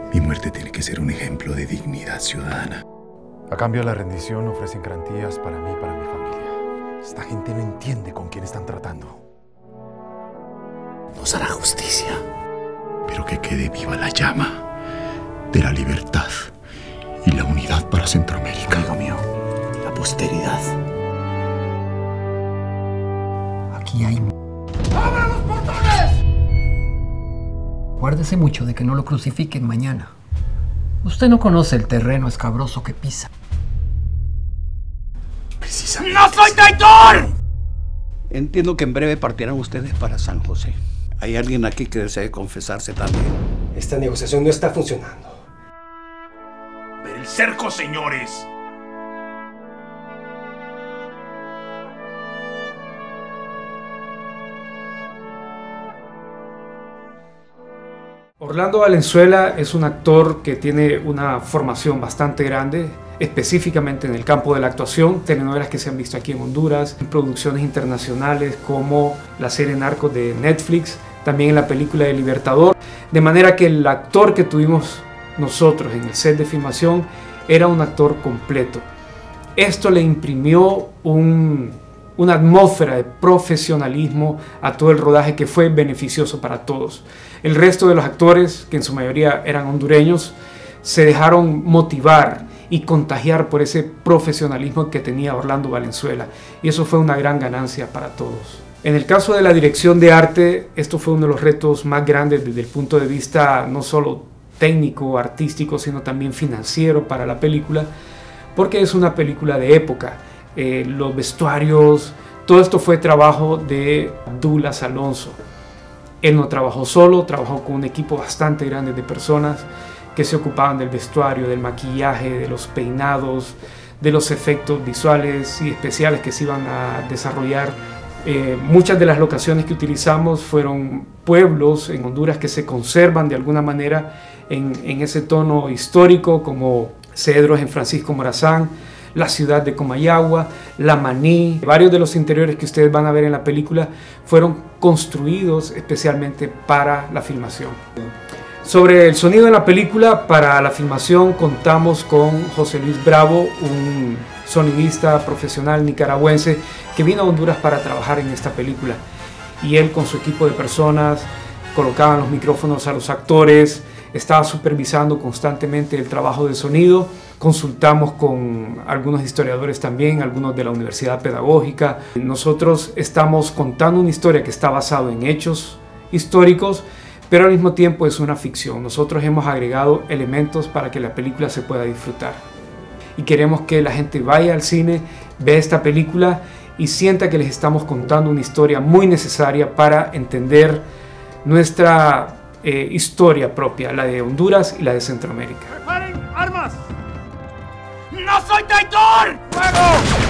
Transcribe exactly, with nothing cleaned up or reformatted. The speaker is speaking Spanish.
Mi muerte tiene que ser un ejemplo de dignidad ciudadana. A cambio de la rendición ofrecen garantías para mí y para mi familia. Esta gente no entiende con quién están tratando. Nos hará justicia, pero que quede viva la llama de la libertad y la unidad para Centroamérica. Amigo mío, la posteridad. Aquí hay... ¡Abran los portones! Guárdese mucho de que no lo crucifiquen mañana. Usted no conoce el terreno escabroso que pisa. Precisamente. ¡No soy traidor! Entiendo que en breve partirán ustedes para San José. ¿Hay alguien aquí que desee confesarse también? Esta negociación no está funcionando. ¡Ver el cerco, señores! Orlando Valenzuela es un actor que tiene una formación bastante grande, específicamente en el campo de la actuación, telenovelas que se han visto aquí en Honduras, en producciones internacionales como la serie Narcos de Netflix, también en la película de Libertador, de manera que el actor que tuvimos nosotros en el set de filmación era un actor completo. Esto le imprimió un, una atmósfera de profesionalismo a todo el rodaje que fue beneficioso para todos. El resto de los actores, que en su mayoría eran hondureños, se dejaron motivar y contagiar por ese profesionalismo que tenía Orlando Valenzuela, y eso fue una gran ganancia para todos. En el caso de la dirección de arte, esto fue uno de los retos más grandes desde el punto de vista no solo técnico, artístico, sino también financiero para la película, porque es una película de época. Eh, los vestuarios, todo esto fue trabajo de Douglas Alonso. Él no trabajó solo, trabajó con un equipo bastante grande de personas que se ocupaban del vestuario, del maquillaje, de los peinados, de los efectos visuales y especiales que se iban a desarrollar. Eh, muchas de las locaciones que utilizamos fueron pueblos en Honduras que se conservan de alguna manera en, en ese tono histórico, como Cedros en Francisco Morazán, la ciudad de Comayagua, La Maní. Varios de los interiores que ustedes van a ver en la película fueron construidos especialmente para la filmación. Sobre el sonido en la película, para la filmación contamos con José Luis Bravo, un sonidista profesional nicaragüense que vino a Honduras para trabajar en esta película. Y él con su equipo de personas colocaban los micrófonos a los actores, estaba supervisando constantemente el trabajo de sonido. Consultamos con algunos historiadores también, algunos de la Universidad Pedagógica. Nosotros estamos contando una historia que está basada en hechos históricos, pero al mismo tiempo es una ficción. Nosotros hemos agregado elementos para que la película se pueda disfrutar. Y queremos que la gente vaya al cine, vea esta película y sienta que les estamos contando una historia muy necesaria para entender nuestra eh, historia propia, la de Honduras y la de Centroamérica. ¡Preparen armas! ¡No soy traidor! ¡Fuego!